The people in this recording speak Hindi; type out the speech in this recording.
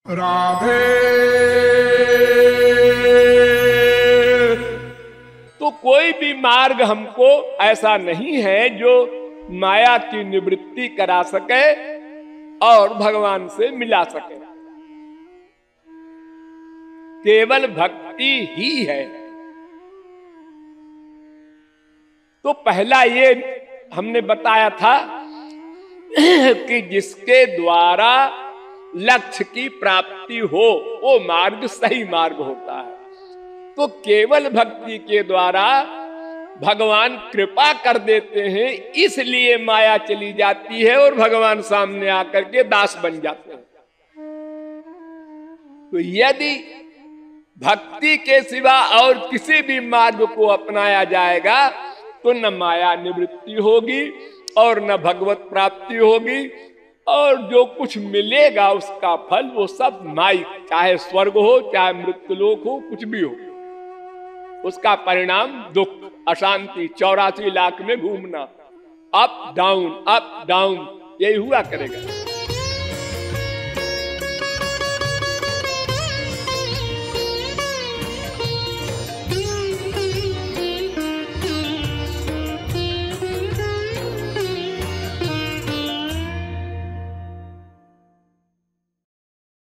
राधे। तो कोई भी मार्ग हमको ऐसा नहीं है जो माया की निवृत्ति करा सके और भगवान से मिला सके। केवल भक्ति ही है। तो पहला ये हमने बताया था कि जिसके द्वारा लक्ष्य की प्राप्ति हो वो मार्ग सही मार्ग होता है। तो केवल भक्ति के द्वारा भगवान कृपा कर देते हैं, इसलिए माया चली जाती है और भगवान सामने आकर के दास बन जाते हैं। तो यदि भक्ति के सिवा और किसी भी मार्ग को अपनाया जाएगा तो न माया निवृत्ति होगी और न भगवत प्राप्ति होगी, और जो कुछ मिलेगा उसका फल वो सब माई, चाहे स्वर्ग हो चाहे मृत्युलोक हो, कुछ भी हो, उसका परिणाम दुख, अशांति, 84 लाख में घूमना, अप डाउन यही हुआ करेगा।